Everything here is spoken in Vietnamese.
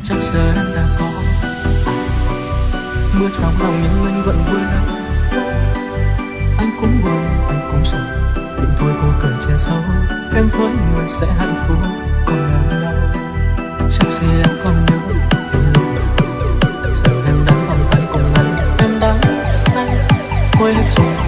chắc giờ em đã có mưa trong lòng nhưng anh vẫn vui lắm. Anh cũng buồn, anh cũng sầu, nhưng thôi cô cười che giấu. Em với người sẽ hạnh phúc, còn em đâu. Chắc gì em còn nhớ em lúc nào. Giờ em đang vòng tay cùng anh, em đã sai quên hết rồi.